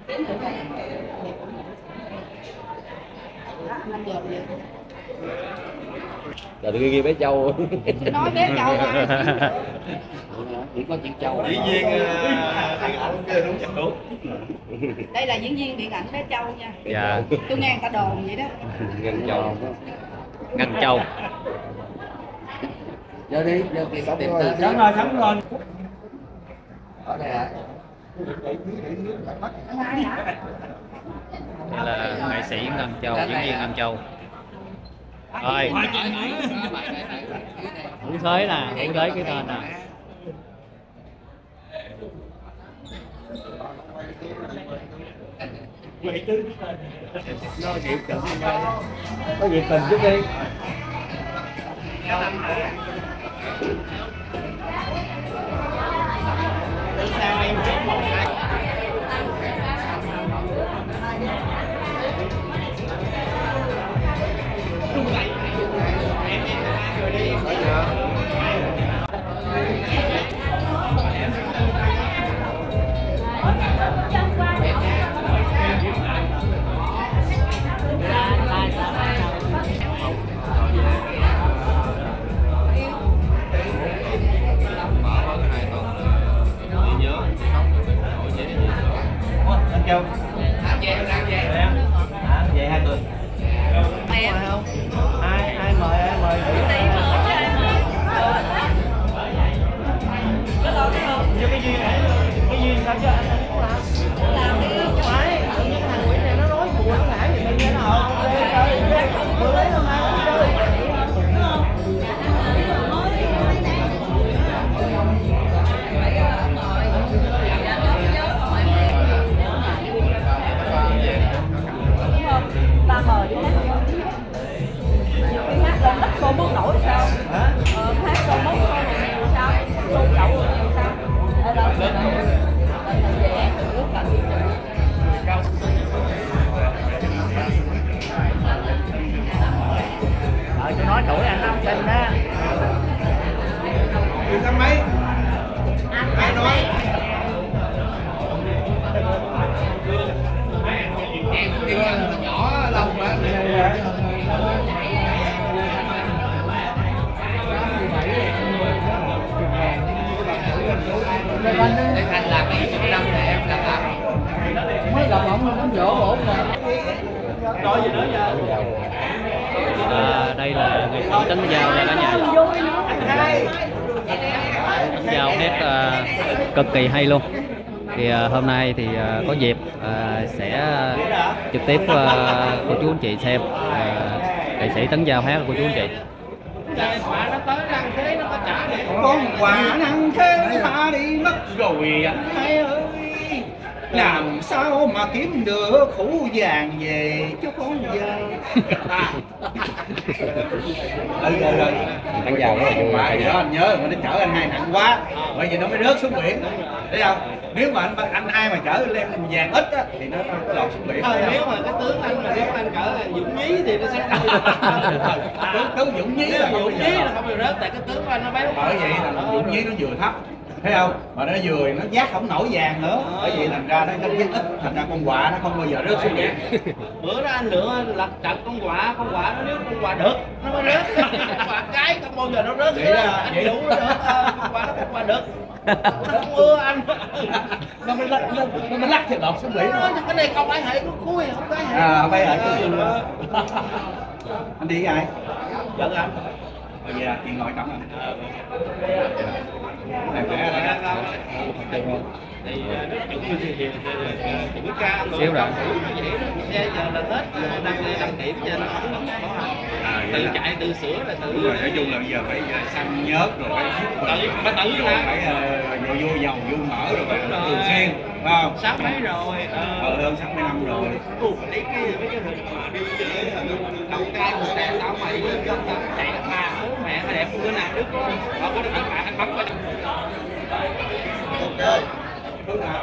Rồi tôi ghi bé Châu. Nói bé Châu mà. Chỉ có chị Châu. Diễn viên điện ảnh kia đúng chữ. Đây là diễn viên điện ảnh bé Châu nha. Dạ. Tôi nghe người ta đồn vậy đó. Ngân Châu. Ngân Châu. Vô đi, vô kia có tìm tên. Sống rồi. Ở đây hả? Đây là nghệ sĩ Ngân Châu, diễn viên Ngân Châu. Rồi. Thủ thế nè, thủ thế cái tên nè. Nó dịp tình. Có dịp tình chút đi. Sao em chết một hai. Châu. Về 2 tuần. Mẹ Không? Ai mời ai mời. tí mời chứ ai mời. Có lo cái không? Như cái duyên này, cái duyên sao chứ anh không làm. Làm đi. Phải, tự nhiên thằng Nguyễn này nó nói buồn nó hả gì tự nhiên nó hợp. Bữa đấy hôm nay nó chơi. Ta mời đi hát. Nhiều khi hát lên đất cô muốn nổi sao? Hả? Hát cô muốn nổi sao? Cô chậu nhiều sao? Ở đâu? Về nước cảnh. Tôi nói tuổi anh năm sinh đó. Thì sao mấy? Ai nói? Em đi ăn nhỏ lâu mà. Để anh làm mấy chục năm này em làm mới gặp ổng nó cũng dỗ ổn nè. Nói gì nữa giờ? Đây là nghệ sĩ Tấn Giao đây cả nhà. Tấn Giao hát cực kỳ hay luôn. Thì hôm nay thì có dịp sẽ trực tiếp cô chú anh chị xem nghệ sĩ Tấn Giao hát cô chú anh chị. Con quà năng thế ta đi mất rồi anh hai ơi. Làm sao mà kiếm được khủ vàng về cho con giờ. Rồi. Tấn Giao rất là vui. Đó anh nhớ mà nó chở anh hai nặng quá. Bởi vì nó mới rớt xuống biển. Thấy không? Nếu mà anh hai mà chở lên vàng ít á thì nó có lọt xuống biển. Nếu mà cái tướng anh mà nếu anh chở là Dũng Nhí thì nó sẽ tướng Dũng Nhí là Dũng Nhí là không bị rớt, tại cái tướng của anh nó béo. bởi vậy là Dũng Nhí nó vừa thấp, thấy không, mà nó vừa nó vác không nổi vàng nữa, bởi vậy thành ra nó vác ít, thành ra con quạ nó không bao giờ rớt xuống biển. Bữa đó anh lựa lật trận con quạ nó nếu con quạ đực nó mới rớt, con quạ cái không bao giờ nó rớt. Vậy Đủ nó được, con quạ đực không ưa anh. Nó mới lắc thì lọt xuống biển. Cái này không phải hệ của khui, không phải hệ. Phải hệ anh đi với ai? Giận anh. Bây giờ chị ngồi cổng anh. Này khỏe rồi. Thì cũng ca Xíu rồi. giờ là hết đăng kiểm cho nó tự chạy tự sửa là tự. Đúng rồi, nói chung là bây giờ phải xăm nhớt rồi phải tự rồi phải vô dầu vô mỡ rồi phải thường xuyên, phải không? 6 mấy rồi. Hơn 60 năm rồi. Lấy cái mấy cái hình mà đi đầu cay một đèn tao mày cho tao chạy mà bố mẹ nó đẹp bữa nào đứa có có được bạn anh bấm qua. Bước nào?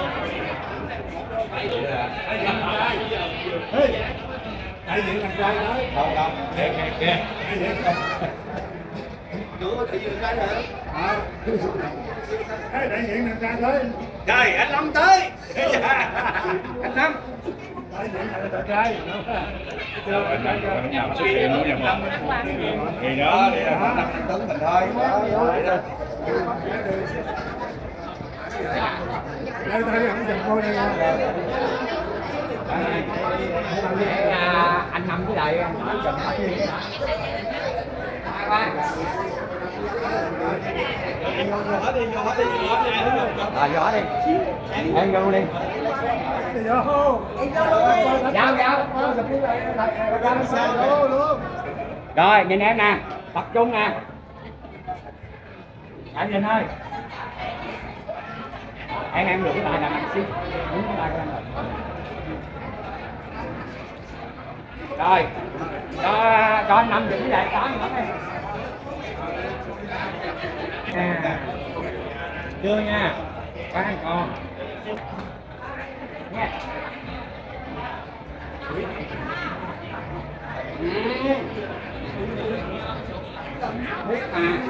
Đại diện thằng trai đó. Không đâu. Kìa. Cửa đại diện trai hả? Đại diện thằng trai tới. Trời, anh Long tới. năm. Nào xuất hiện luôn nha. Thì đó đi là 5 anh Tuấn mình thôi. Anh Năm với lại anh Trần Bắc Nhiên. Rồi vô đi. Em vô đi. Rồi nhìn em nè, tập trung nè. Anh nhìn ơi. Em được cái bài là xíu. Đúng cái bài của em rồi. Cho anh Năm được cái bài đó nữa em. Chưa nha. Khoan còn. Nha. Biết mà.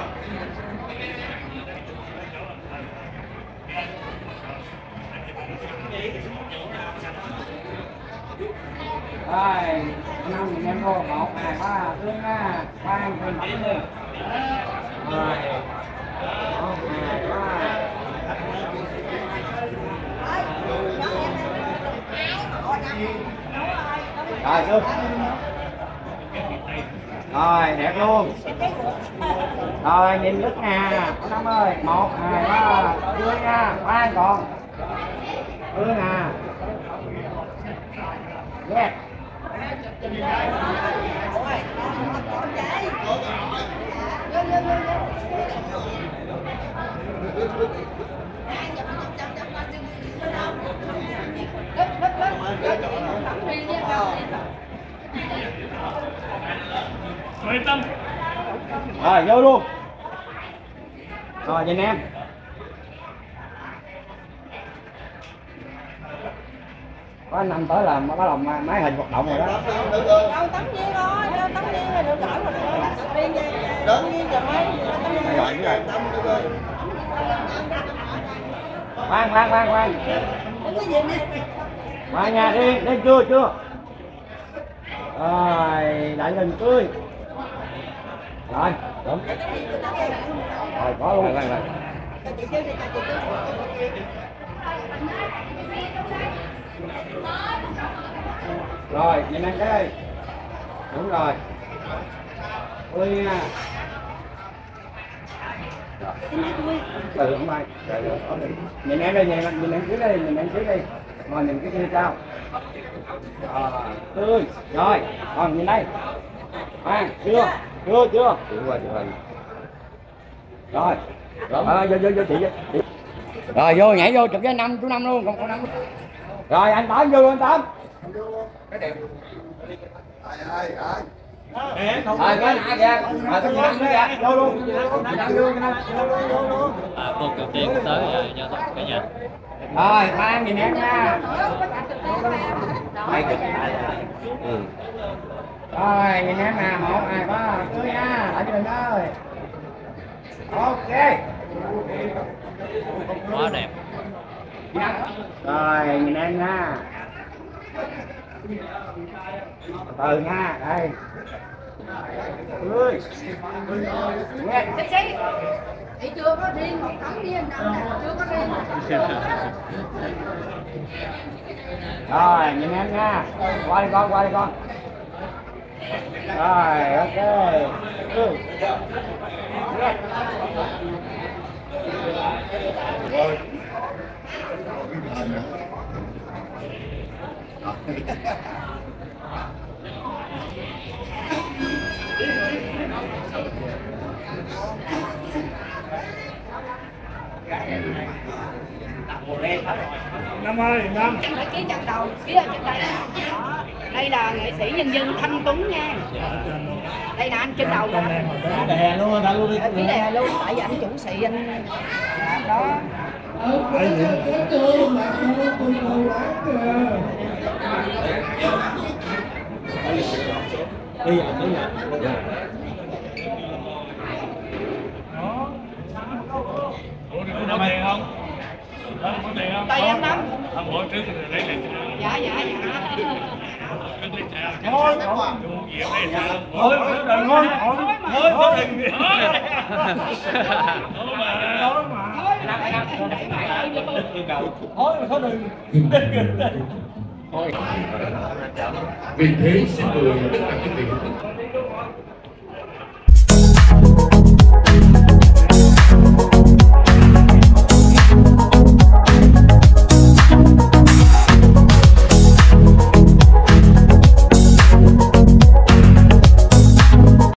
Rồi, năm mình em vô 1, 2, 3, tương nha, khoan thêm bấm lên. Rồi, 1, 2, 3. Rồi chưa? Rồi đẹp luôn. Rồi nhìn nước nè, Năm ơi, 1, 2, 3, chưa nha, khoan còn. Chưa nè. Yes. Rồi vô luôn. Rồi nhìn em. Có anh Năm tới là bắt đầu máy hình hoạt động rồi đó. Đâu Tấm Nhiên thôi, cho Tấm Nhiên rồi được giỏi một riêng Tấm Nhiên rồi mấy. Rồi cái này. Khoan. Đừng có gì đi. Khoan nha, đi chưa. Rồi, đại hình tươi. Rồi, đúng. Rồi, có luôn. Rồi, nhìn anh cái. Đúng rồi. Ui nha. Từ không ai. Nhìn em đây, nhìn em trước đây, Rồi nhìn cái kia sao? Tươi. Rồi, còn nhìn đây. Chưa. Rồi. Vô chị. Rồi vô nhảy vô chụp với Năm, chú Năm luôn, con Năm. Rồi anh Tám vô luôn anh Tám. Cái đẹp. Rồi cái nạ kìa, cái chị Năm nữa kìa, vô luôn. Cô cựu tiên tới giao thông cả nhà. Rồi, khoan nhìn em nha. Rồi, nhìn em nè, 1, 2, 3, tươi nha, lại cho mình ơi. Ok. Quá đẹp. Rồi, nhìn em nha. Từ nha, đây. Ơi. Nghe. Thì chưa có riêng một Tấm Nhiên đâu nè, chưa có riêng một Tấm Nhiên. Rồi, nhìn em nha. Qua đi con. Rồi, ok. Năm ơi, Năm. Phải ký chặt đầu, ký ở trên đây. Đó. Đây là nghệ sĩ nhân dân Thanh Tuấn nha. Đây là anh trên đầu nè. Đè luôn, ta luôn đi. Ký đè luôn, tại vì anh chủ sĩ anh đó. Đi. Có tiền không? Tại em Năm. bỏ trứng rồi lấy lên Dạ. trứng lên sao Thôi, đủ nhiều đây sao thôi, đừng thôi, thôi, đừng. thôi mà Thôi mà. Thôi mà thôi đừng. Vì thế xin mời tất cả quý vị